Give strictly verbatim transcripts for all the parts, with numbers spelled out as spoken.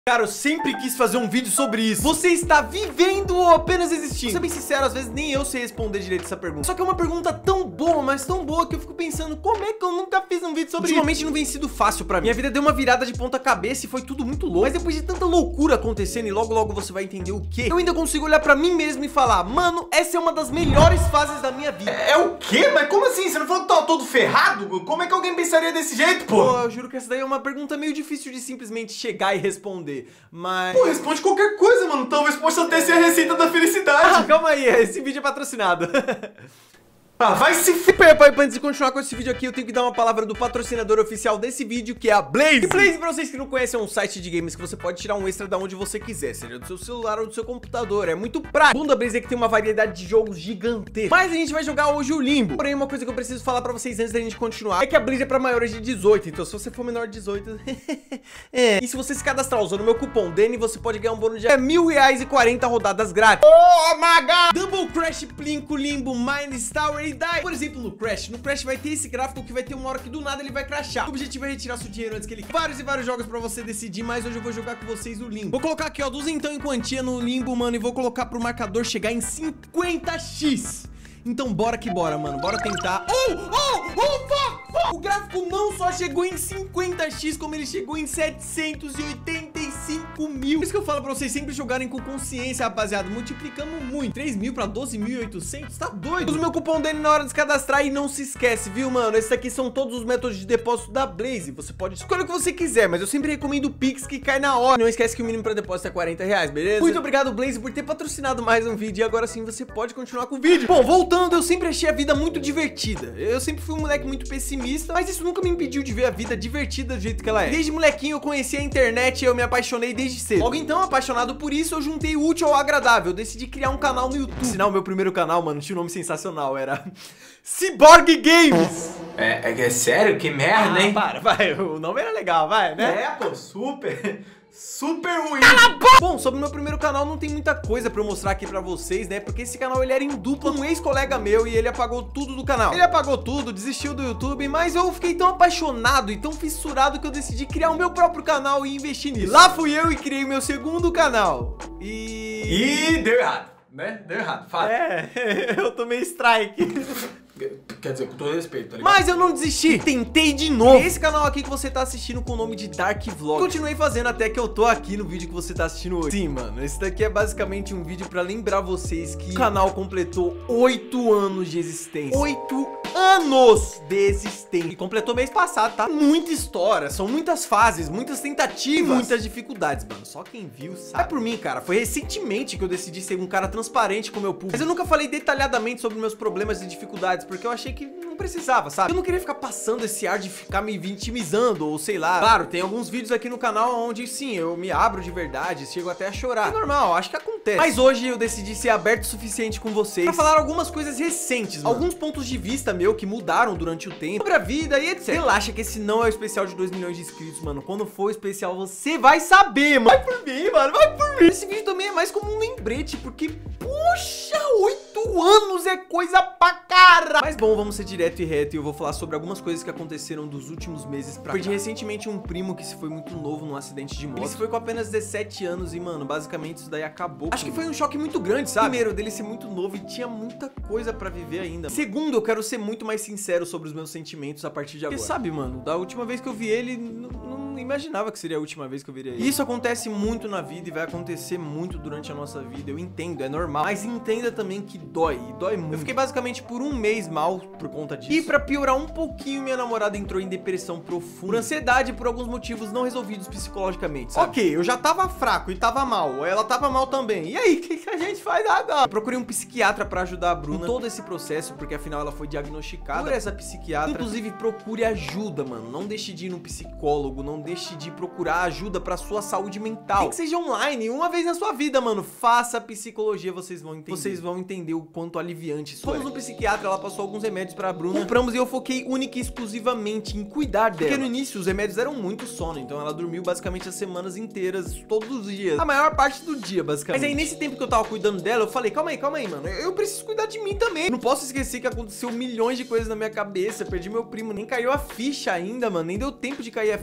Cara, eu sempre quis fazer um vídeo sobre isso. Você está vivendo ou apenas existindo? Pra ser bem sincero, às vezes nem eu sei responder direito essa pergunta. Só que é uma pergunta tão boa, mas tão boa, que eu fico pensando, como é que eu nunca fiz um vídeo sobre isso? Ultimamente não vem sido fácil pra mim. Minha vida deu uma virada de ponta cabeça e foi tudo muito louco. Mas depois de tanta loucura acontecendo e logo logo você vai entender o que, eu ainda consigo olhar pra mim mesmo e falar, mano, essa é uma das melhores fases da minha vida. É, é o quê? Mas como assim? Você não falou que tava todo ferrado? Como é que alguém pensaria desse jeito, pô? Pô, eu juro que essa daí é uma pergunta meio difícil de simplesmente chegar e responder. Mas... Pô, responde qualquer coisa, mano. Talvez possa até ser a receita da felicidade. Ah, calma aí, esse vídeo é patrocinado. Ah, vai se f... Antes de continuar com esse vídeo aqui, eu tenho que dar uma palavra do patrocinador oficial desse vídeo, que é a Blaze. E Blaze, pra vocês que não conhecem, é um site de games que você pode tirar um extra da onde você quiser, seja do seu celular ou do seu computador. É muito prático. O bom da Blaze é que tem uma variedade de jogos gigantesca. Mas a gente vai jogar hoje o Limbo. Porém, uma coisa que eu preciso falar pra vocês antes da gente continuar é que a Blaze é pra maiores de dezoito. Então, se você for menor de dezoito... é. E se você se cadastrar usando o meu cupom D N, você pode ganhar um bônus de mil reais e quarenta rodadas grátis. Oh, my God! Double Crash, Plinko, Limbo, Mines Tower e Die. Por exemplo, no Crash, no Crash vai ter esse gráfico que vai ter uma hora que do nada ele vai crashar. O objetivo é retirar seu dinheiro antes que ele... Vários e vários jogos pra você decidir, mas hoje eu vou jogar com vocês o Limbo. Vou colocar aqui, ó, duzentão em quantia no Limbo, mano, e vou colocar pro marcador chegar em cinquenta x. Então bora que bora, mano, bora tentar. Oh, oh, oh, fuck, fuck. O gráfico não só chegou em cinquenta x, como ele chegou em setecentos e oitenta e cinco mil. Por isso que eu falo pra vocês sempre jogarem com consciência, rapaziada. Multiplicamos muito, três mil pra doze mil e oitocentos, tá doido? Usa o meu cupom dele na hora de se cadastrar e não se esquece, viu, mano? Esses aqui são todos os métodos de depósito da Blaze. Você pode escolher o que você quiser, mas eu sempre recomendo o Pix, que cai na hora. Não esquece que o mínimo pra depósito é quarenta reais, beleza? Muito obrigado, Blaze, por ter patrocinado mais um vídeo. E agora sim você pode continuar com o vídeo. Bom, voltando, eu sempre achei a vida muito divertida. Eu sempre fui um moleque muito pessimista, mas isso nunca me impediu de ver a vida divertida do jeito que ela é. Desde molequinho eu conheci a internet e eu me apaixonei desde cedo. Logo então, apaixonado por isso, eu juntei o útil ao agradável. Eu decidi criar um canal no YouTube. Sinal, o meu primeiro canal, mano, tinha um nome sensacional, era Cyborg Games. É, é, é sério? Que merda, ah, hein? Para, vai, o nome era legal, vai, né? É, pô, super... Super ruim. Bom, sobre o meu primeiro canal não tem muita coisa pra eu mostrar aqui pra vocês, né? Porque esse canal ele era em dupla com um ex-colega meu e ele apagou tudo do canal. Ele apagou tudo, desistiu do YouTube, mas eu fiquei tão apaixonado e tão fissurado que eu decidi criar o meu próprio canal e investir nisso. Lá fui eu e criei o meu segundo canal. E... E deu errado, né? Deu errado, fala. É, eu tomei strike. Quer dizer, com todo respeito, tá ligado? Mas eu não desisti, tentei de novo. Esse canal aqui que você tá assistindo com o nome de Dark Vlog. Continuei fazendo até que eu tô aqui no vídeo que você tá assistindo hoje. Sim, mano, esse daqui é basicamente um vídeo pra lembrar vocês que o canal completou oito anos de existência. Oito anos de existência. E completou mês passado, tá? Muita história, são muitas fases, muitas tentativas, muitas dificuldades, mano. Só quem viu sabe. É por mim, cara, foi recentemente que eu decidi ser um cara transparente com o meu público. Mas eu nunca falei detalhadamente sobre meus problemas e dificuldades, porque eu achei que não precisava, sabe? Eu não queria ficar passando esse ar de ficar me vitimizando, ou sei lá. Claro, tem alguns vídeos aqui no canal onde sim, eu me abro de verdade, chego até a chorar. É normal, acho que acontece. Mas hoje eu decidi ser aberto o suficiente com vocês pra falar algumas coisas recentes, mano. Alguns pontos de vista meu que mudaram durante o tempo, sobre a vida e etcétera. Relaxa que esse não é o especial de dois milhões de inscritos, mano. Quando for o especial, você vai saber, mano. Vai por mim, mano, vai por mim. Esse vídeo também é mais como um lembrete, porque, puxa, oito anos é coisa pra cara. Mas bom, vamos ser direto e reto e eu vou falar sobre algumas coisas que aconteceram dos últimos meses pra cá. Perdi recentemente um primo que se foi muito novo num acidente de moto. Ele se foi com apenas dezessete anos e, mano, basicamente isso daí acabou. Acho que foi um choque muito grande, sabe? Primeiro, dele ser muito novo e tinha muita coisa pra viver ainda, mano. Segundo, eu quero ser muito mais sincero sobre os meus sentimentos a partir de agora. Porque sabe, mano, da última vez que eu vi ele, não imaginava que seria a última vez que eu viria ele. Isso acontece muito na vida e vai acontecer muito durante a nossa vida. Eu entendo, é normal. Mas entenda também que dói, e dói muito. Eu fiquei basicamente por um mês mal por conta disso. E pra piorar um pouquinho, minha namorada entrou em depressão profunda, por ansiedade, por alguns motivos não resolvidos psicologicamente, sabe? Ok, eu já tava fraco e tava mal, ela tava mal também. E aí, o que, que a gente faz agora? Eu procurei um psiquiatra pra ajudar a Bruna em todo esse processo, porque afinal ela foi diagnosticada por essa psiquiatra. Inclusive, procure ajuda, mano. Não deixe de ir no psicólogo, não deixe de procurar ajuda pra sua saúde mental. Nem que seja online, uma vez na sua vida, mano. Faça psicologia, vocês vão entender. Vocês vão entender o quanto aliviante isso é. Fomos no psiquiatra, ela passou alguns remédios pra Bruna. Compramos e eu foquei única e exclusivamente em cuidar dela. Porque no início os remédios eram muito sono, então ela dormiu basicamente as semanas inteiras, todos os dias. A maior parte do dia, basicamente. Mas aí nesse tempo que eu tava cuidando dela, eu falei, calma aí, calma aí, mano. Eu preciso cuidar de mim também. Não posso esquecer que aconteceu milhões de coisas na minha cabeça. Perdi meu primo, nem caiu a ficha ainda, mano. Nem deu tempo de cair a ficha. Ok,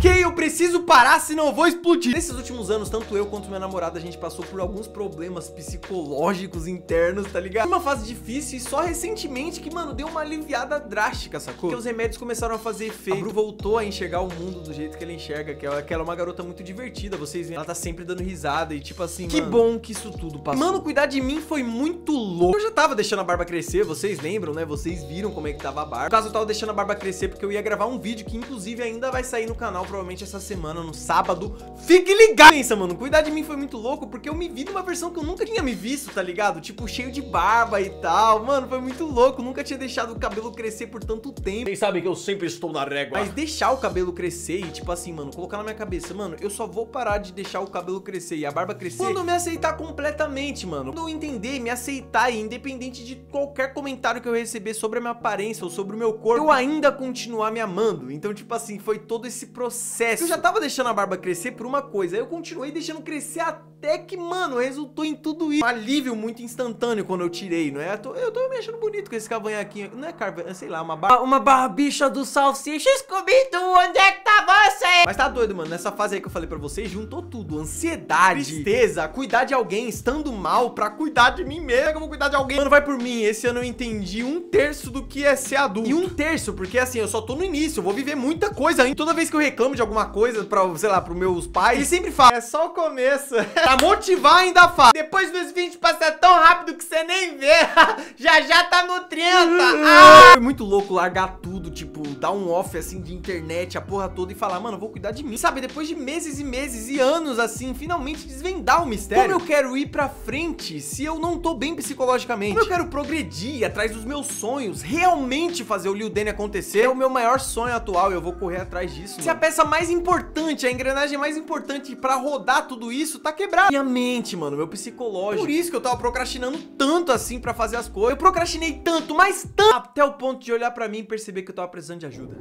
ok? Eu preciso parar, senão eu vou explodir. Nesses últimos anos, tanto eu quanto minha namorada, a gente passou por alguns problemas psicológicos internos, tá ligado? Uma fase difícil e só recentemente que, mano, deu uma aliviada drástica, sacou? Porque os remédios começaram a fazer efeito. A Bru voltou a enxergar o mundo do jeito que ela enxerga, que ela, que ela é uma garota muito divertida, vocês veem. Ela tá sempre dando risada e tipo assim, que mano, bom que isso tudo passou. Mano, cuidar de mim foi muito louco. Eu já tava deixando a barba crescer, vocês lembram, né? Vocês viram como é que tava a barba. No caso, eu tava deixando a barba crescer porque eu ia gravar um vídeo que, inclusive, ainda vai sair no canal, provavelmente essa semana, no sábado. Fique ligado! Pensa, mano, cuidar de mim foi muito louco porque eu me vi numa versão que eu nunca tinha me visto, tá ligado? Tipo, cheio de barba e tal. Mano, foi muito louco. Nunca tinha deixado o cabelo crescer por tanto tempo. Vocês sabem que eu sempre estou na régua. Mas deixar o cabelo crescer e, tipo assim, mano, colocar na minha cabeça, mano, eu só vou parar de deixar o cabelo crescer e a barba crescer quando eu me aceitar completamente, mano. Quando eu entender e me aceitar, e independente de qualquer comentário que eu receber sobre a minha aparência ou sobre o meu corpo, eu ainda continuar me amando. Então, tipo assim, foi todo esse processo. Eu já tava deixando a barba crescer por uma coisa, aí eu continuei deixando crescer até que, mano, resultou em tudo isso. Um alívio muito instantâneo quando eu tirei, não é? Eu tô, eu tô me achando bonito com esse cavanhaquinho. Não é carva, sei lá, uma barba. Uma barbicha do Salsicha. Scooby-Doo, onde é que tá você? Mas tá doido, mano. Nessa fase aí que eu falei pra vocês, juntou tudo. Ansiedade, tristeza, cuidar de alguém estando mal pra cuidar de mim mesmo. É que eu vou cuidar de alguém. Mano, vai por mim. Esse ano eu entendi um terço do que é ser adulto. E um terço, porque assim, eu só tô no início. Eu vou viver muita coisa ainda. Toda vez que eu reclamo de alguma coisa pra, sei lá, pros meus pais, eles sempre falam, é só o começo. Pra motivar ainda fala. Depois dos vinte passa tão rápido que você nem vê. Já já tá no trinta. Ah! Foi muito louco largar tudo, tipo, dar um off assim de internet, a porra toda e falar, mano, eu vou cuidar de mim. Sabe, depois de meses e meses e anos assim, finalmente desvendar o mistério. Como eu quero ir pra frente se eu não tô bem psicologicamente? Como eu quero progredir atrás dos meus sonhos, realmente fazer o Lil Danny acontecer? É o meu maior sonho atual e eu vou correr atrás disso. Se a peça mais importante, a engrenagem mais importante pra rodar tudo isso tá quebrada. Minha mente, mano, meu psicológico. Por isso que eu tava procrastinando tanto assim pra fazer as coisas. Eu procrastinei tanto, mas tanto, até o ponto de olhar pra mim e perceber que eu tava precisando de ajuda.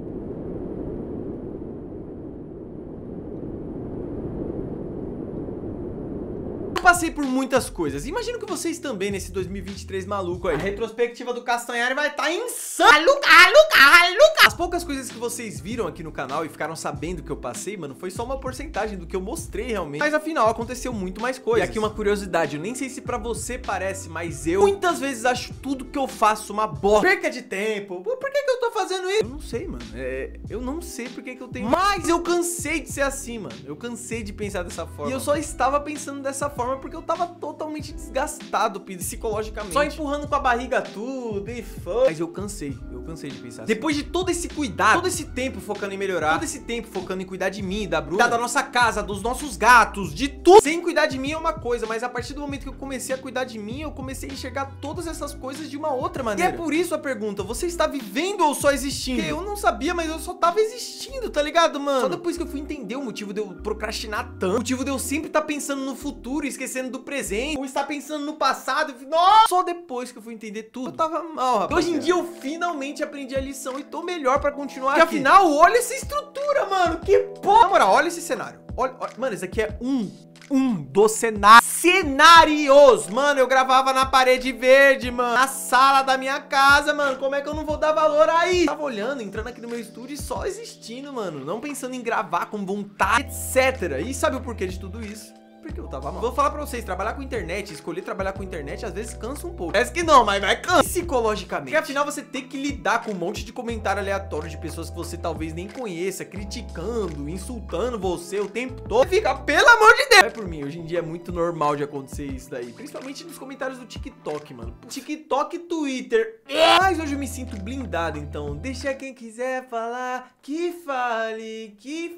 Passei por muitas coisas. Imagino que vocês também nesse dois mil e vinte e três maluco aí. A retrospectiva do Castanhari vai estar tá insana. Aluca, aluca, aluca. As poucas coisas que vocês viram aqui no canal e ficaram sabendo que eu passei, mano, foi só uma porcentagem do que eu mostrei realmente. Mas afinal, aconteceu muito mais coisas. E aqui uma curiosidade, eu nem sei se pra você parece, mas eu muitas vezes acho tudo que eu faço uma bosta. Perca de tempo. Por que que eu tô fazendo isso? Eu não sei, mano. É, eu não sei por que que eu tenho... Mas eu cansei de ser assim, mano. Eu cansei de pensar dessa forma. E eu só estava pensando dessa forma porque eu tava totalmente desgastado psicologicamente. Só empurrando com a barriga tudo e foi. Mas eu cansei, eu cansei de pensar assim. Depois de todo esse cuidado, todo esse tempo focando em melhorar, todo esse tempo focando em cuidar de mim, da Bruna, da nossa casa, dos nossos gatos, de tudo. Sem cuidar de mim é uma coisa, mas a partir do momento que eu comecei a cuidar de mim, eu comecei a enxergar todas essas coisas de uma outra maneira. E é por isso a pergunta, você está vivendo ou só existindo? Porque eu não sabia, mas eu só tava existindo, tá ligado, mano? Só depois que eu fui entender o motivo de eu procrastinar tanto, o motivo de eu sempre estar pensando no futuro, esquecendo do presente, ou estar pensando no passado. Nossa! Só depois que eu fui entender tudo, eu tava mal, rapaz. Hoje em dia eu finalmente aprendi a lição e tô melhor pra continuar. Porque aqui, afinal, olha essa estrutura, mano. Que porra! Na moral, olha esse cenário. Olha, olha, mano, esse aqui é um, um dos cenários. Cenários! Mano, eu gravava na parede verde, mano. Na sala da minha casa, mano. Como é que eu não vou dar valor aí? Tava olhando, entrando aqui no meu estúdio e só existindo, mano. Não pensando em gravar com vontade, etcétera. E sabe o porquê de tudo isso? Porque eu tava mal. Vou falar pra vocês, trabalhar com internet, escolher trabalhar com internet, às vezes cansa um pouco. Parece que não, mas vai cansar psicologicamente. Porque afinal você tem que lidar com um monte de comentário aleatório de pessoas que você talvez nem conheça, criticando, insultando você o tempo todo. E fica, pelo amor de Deus! Vai por mim, hoje em dia é muito normal de acontecer isso daí. Principalmente nos comentários do TikTok, mano. TikTok e Twitter. Mas hoje eu me sinto blindado, então deixa quem quiser falar, que fale, que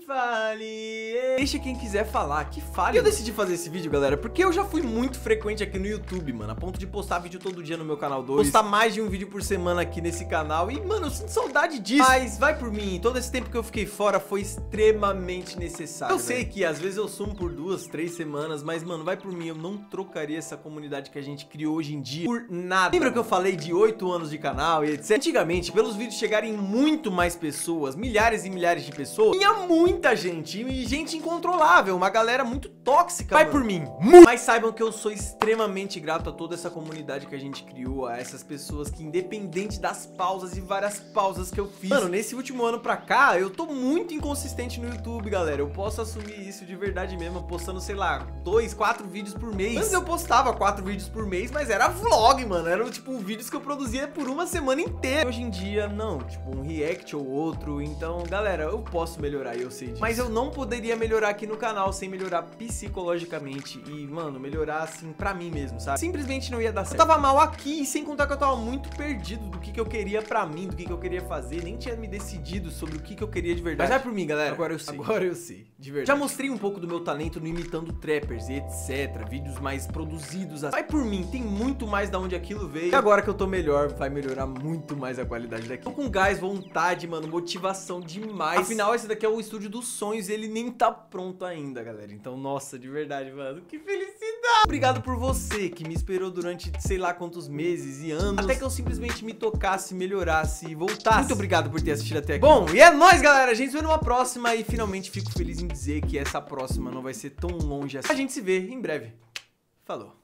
fale. Deixa quem quiser falar, que fale. E eu decidi fazer esse vídeo, galera, porque eu já fui muito frequente aqui no YouTube, mano, a ponto de postar vídeo todo dia no meu canal dois, postar mais de um vídeo por semana aqui nesse canal, e, mano, eu sinto saudade disso. Mas vai por mim, todo esse tempo que eu fiquei fora foi extremamente necessário. Eu sei que às vezes eu sumo por duas, três semanas, mas, mano, vai por mim, eu não trocaria essa comunidade que a gente criou hoje em dia por nada. Lembra que eu falei de oito anos de canal e etcétera? Antigamente, pelos vídeos chegarem muito mais pessoas, milhares e milhares de pessoas, tinha muita gente, e gente incontrolável, uma galera muito tóxica, vai mano. por mim. Mas saibam que eu sou extremamente grato a toda essa comunidade que a gente criou, a essas pessoas que, independente das pausas e várias pausas que eu fiz, mano, nesse último ano pra cá, eu tô muito inconsistente no YouTube, galera. Eu posso assumir isso de verdade mesmo, postando, sei lá, dois, quatro vídeos por mês. Antes eu postava quatro vídeos por mês, mas era vlog, mano. Eram, tipo, vídeos que eu produzia por uma semana inteira. Hoje em dia, não. Tipo, um react ou outro. Então, galera, eu posso melhorar, eu sei disso. Mas eu não poderia melhorar aqui no canal sem melhorar psicologicamente e, mano, melhorar, assim, pra mim mesmo, sabe? Simplesmente não ia dar certo. Eu tava mal aqui, sem contar que eu tava muito perdido do que que eu queria pra mim, do que que eu queria fazer. Nem tinha me decidido sobre o que que eu queria de verdade. Mas vai por mim, galera. Agora eu sei. Agora eu sei, de verdade. Já mostrei um pouco do meu talento no imitando trappers e etcétera. Vídeos mais produzidos. Vai por mim, tem muito mais da onde aquilo veio. E agora que eu tô melhor, vai melhorar muito mais a qualidade daqui. Tô com gás, vontade, mano, motivação demais. Afinal, esse daqui é o estúdio dos sonhos e ele nem tá pronto ainda, galera. Então, nossa, de verdade, mano, que felicidade. Obrigado por você que me esperou durante sei lá quantos meses e anos, até que eu simplesmente me tocasse, melhorasse e voltasse. Muito obrigado por ter assistido até aqui. Bom, e é nóis, galera. A gente se vê numa próxima e finalmente fico feliz em dizer que essa próxima não vai ser tão longe assim. A gente se vê em breve. Falou.